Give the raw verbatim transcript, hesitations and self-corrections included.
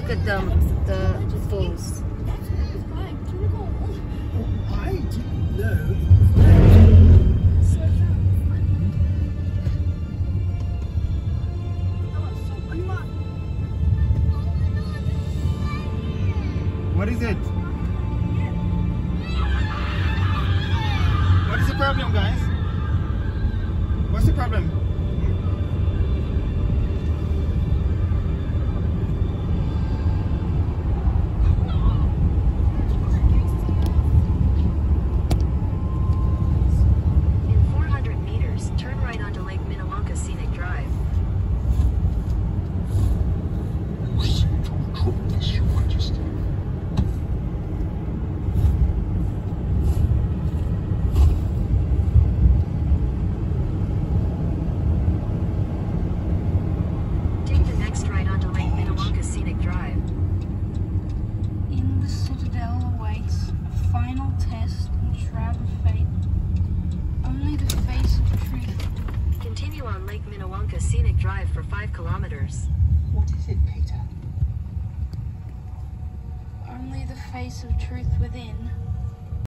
look at them, the falls. I didn't know. What is it? What is the problem, guys? What's the problem? Scenic drive for five kilometers. What is it, Peter? Only the face of truth within.